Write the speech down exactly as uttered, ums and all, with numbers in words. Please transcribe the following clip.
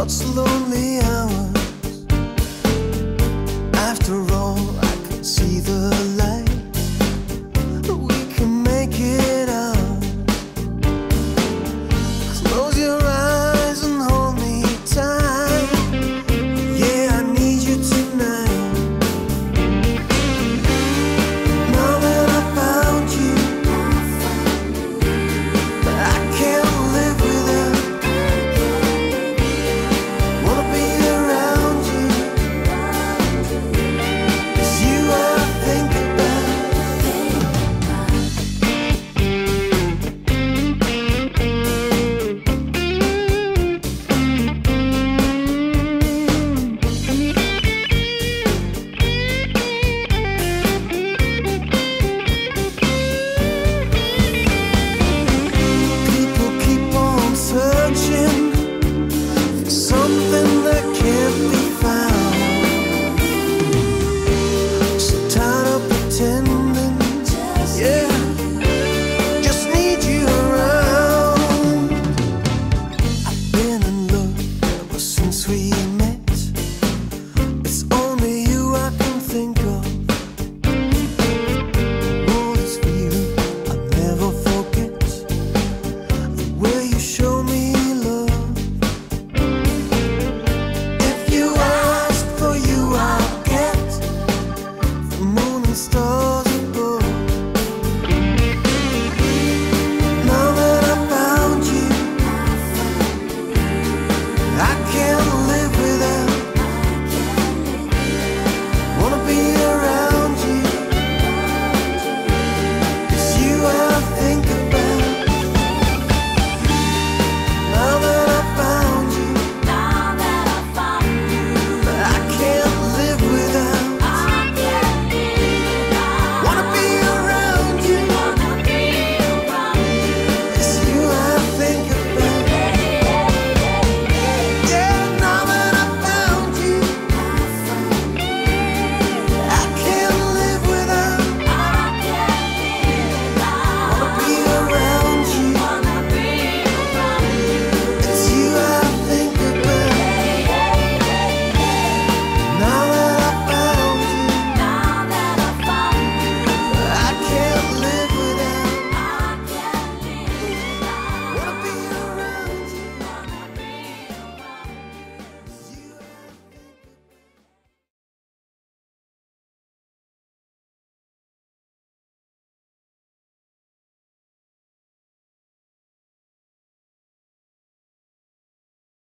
thoughts, lonely hours. After all, I can see the light. We can make it out. Close your eyes and hold me tight. Yeah, I need you tonight. Now that I found you, I can't live without. Wanna be around you. It's you I think about. People keep on searching for something that can't be found. So tired of pretending, yeah, just need you around. I've been in love ever since we